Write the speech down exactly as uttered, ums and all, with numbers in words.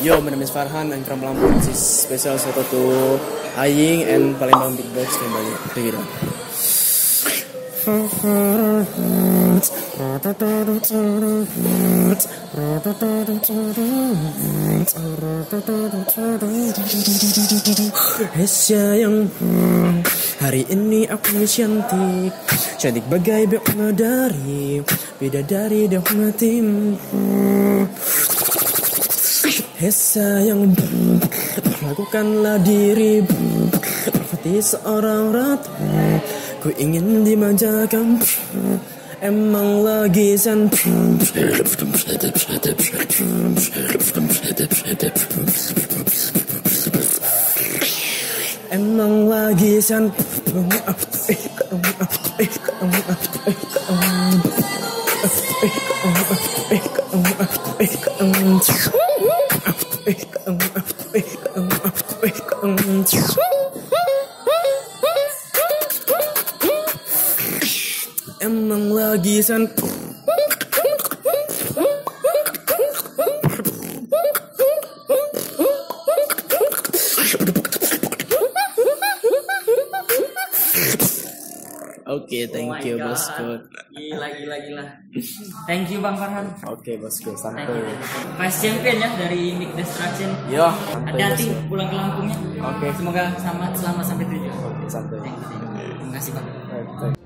Yo, my name is Farhan. I'm from Lampung. This is special shout out to Aying and Palembang Big Box kembali. Begini. Hei sayang, hari ini aku cantik, cantik bagai bidadari, bidadari di hatimu. Hei sayang, lakukanlah diri seperti seorang ratu. Ku ingin dimanjakan, emang lagi san. Emang lagi san. Emang lagi san. Oke, okay, thank oh you God. bosku. Gila gila gila. Thank you Bang Farhan. Oke okay, bosku, santai. Vice champion ya dari Nick Destruction. Yo, hati-hati pulang ke Lampungnya. Oke. Okay. Semoga selamat selamat sampai tujuan. Oke, okay, santai. Thank you. Terima kasih Bang.